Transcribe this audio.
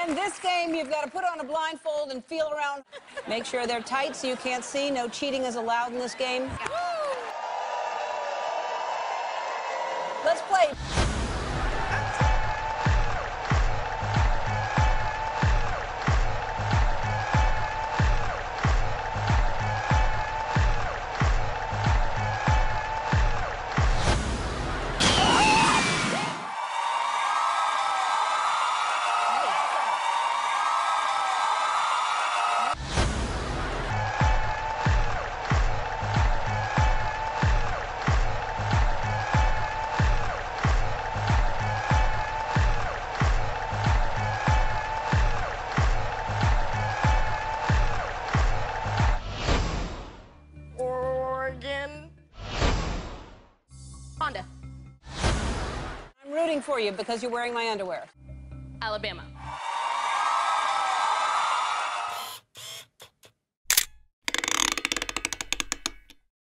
In this game, you've got to put on a blindfold and feel around. Make sure they're tight so you can't see. No cheating is allowed in this game. Let's play. Honda. I'm rooting for you because you're wearing my underwear. Alabama.